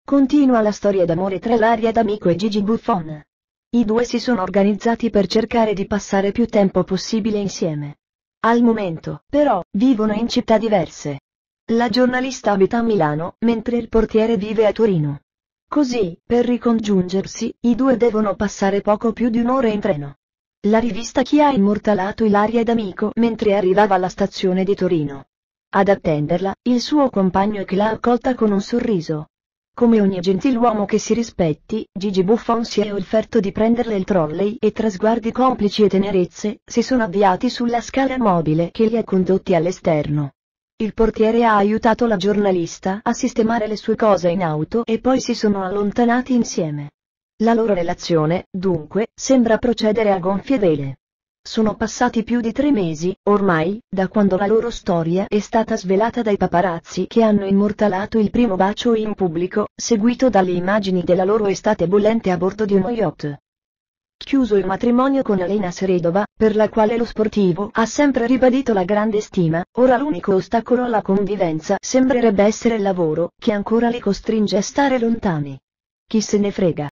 Continua la storia d'amore tra Ilaria D'Amico e Gigi Buffon. I due si sono organizzati per cercare di passare più tempo possibile insieme. Al momento, però, vivono in città diverse. La giornalista abita a Milano, mentre il portiere vive a Torino. Così, per ricongiungersi, i due devono passare poco più di un'ora in treno. La rivista Chi ha immortalato Ilaria D'Amico mentre arrivava alla stazione di Torino. Ad attenderla, il suo compagno che l'ha accolta con un sorriso. Come ogni gentiluomo che si rispetti, Gigi Buffon si è offerto di prenderle il trolley e tra sguardi complici e tenerezze, si sono avviati sulla scala mobile che li ha condotti all'esterno. Il portiere ha aiutato la giornalista a sistemare le sue cose in auto e poi si sono allontanati insieme. La loro relazione, dunque, sembra procedere a gonfie vele. Sono passati più di 3 mesi, ormai, da quando la loro storia è stata svelata dai paparazzi che hanno immortalato il primo bacio in pubblico, seguito dalle immagini della loro estate bollente a bordo di uno yacht. Chiuso il matrimonio con Elena Seredova, per la quale lo sportivo ha sempre ribadito la grande stima, ora l'unico ostacolo alla convivenza sembrerebbe essere il lavoro, che ancora li costringe a stare lontani. Chi se ne frega.